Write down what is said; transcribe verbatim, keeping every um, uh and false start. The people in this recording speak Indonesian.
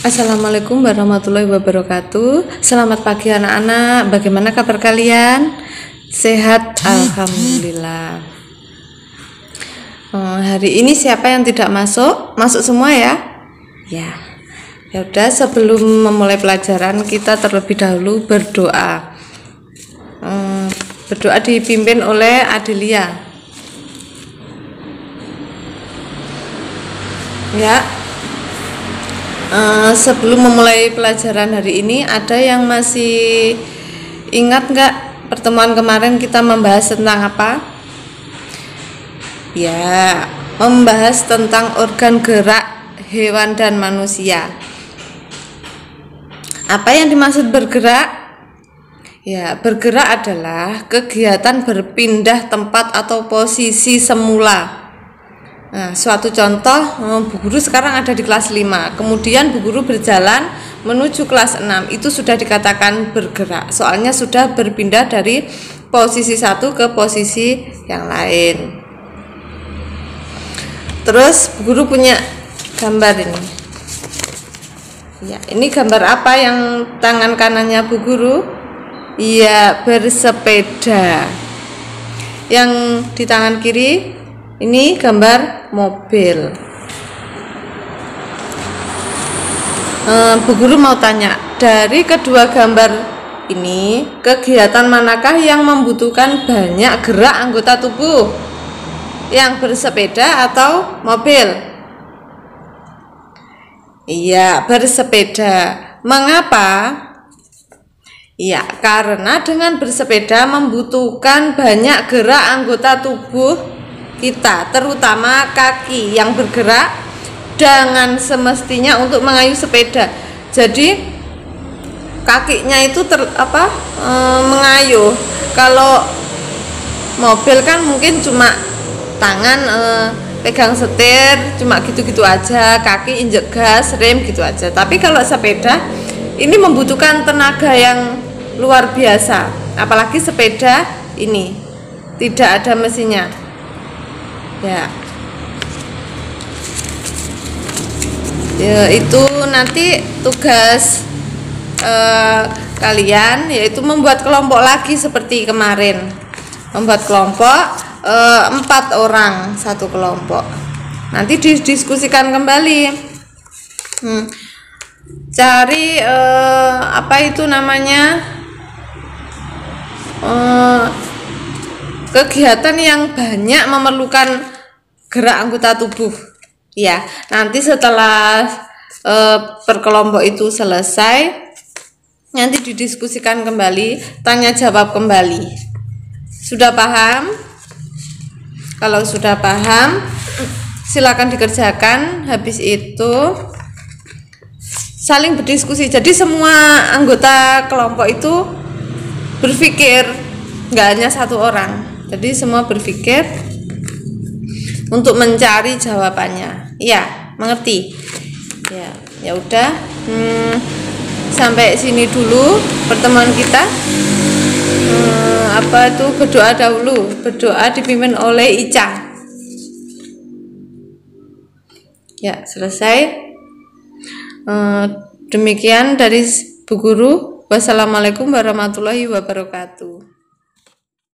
Assalamualaikum warahmatullahi wabarakatuh. Selamat pagi anak-anak. Bagaimana kabar kalian? Sehat? Alhamdulillah. Hmm, hari ini siapa yang tidak masuk? Masuk semua ya? Ya. Ya udah, sebelum memulai pelajaran kita terlebih dahulu berdoa. Hmm, berdoa dipimpin oleh Adelia. Ya. Uh, sebelum memulai pelajaran hari ini, ada yang masih ingat nggak pertemuan kemarin kita membahas tentang apa? Ya, membahas tentang organ gerak hewan dan manusia. Apa yang dimaksud bergerak? Ya, bergerak adalah kegiatan berpindah tempat atau posisi semula. Nah, suatu contoh, Bu Guru sekarang ada di kelas lima, kemudian Bu Guru berjalan menuju kelas enam, itu sudah dikatakan bergerak, soalnya sudah berpindah dari posisi satu ke posisi yang lain. Terus Bu Guru punya gambar ini. Ya, ini gambar apa yang tangan kanannya Bu Guru? Iya, bersepeda. Yang di tangan kiri ini gambar mobil. eh, Bu Guru mau tanya, dari kedua gambar ini kegiatan manakah yang membutuhkan banyak gerak anggota tubuh? Yang bersepeda atau mobil? Iya, bersepeda. Mengapa? Iya, karena dengan bersepeda membutuhkan banyak gerak anggota tubuh kita, terutama kaki yang bergerak dengan semestinya untuk mengayuh sepeda. Jadi kakinya itu ter, apa e, mengayuh. Kalau mobil kan mungkin cuma tangan e, pegang setir, cuma gitu-gitu aja, kaki injek gas, rem gitu aja. Tapi kalau sepeda ini membutuhkan tenaga yang luar biasa, apalagi sepeda ini tidak ada mesinnya. Ya. Ya, itu nanti tugas eh, kalian yaitu membuat kelompok lagi seperti kemarin. Membuat kelompok eh, empat orang satu kelompok. Nanti didiskusikan kembali. Hmm. Cari eh, apa itu namanya? Eh, kegiatan yang banyak memerlukan gerak anggota tubuh. Ya, nanti setelah e, berkelompok itu selesai, nanti didiskusikan kembali, tanya jawab kembali. Sudah paham? Kalau sudah paham, silakan dikerjakan. Habis itu saling berdiskusi. Jadi semua anggota kelompok itu berpikir, nggak hanya satu orang. Jadi semua berpikir untuk mencari jawabannya. Iya, mengerti? Ya, ya udah. Hmm, sampai sini dulu pertemuan kita. Hmm, apa itu berdoa dahulu? Berdoa dipimpin oleh Ica. Ya, selesai. Hmm, demikian dari Bu Guru. Wassalamualaikum warahmatullahi wabarakatuh.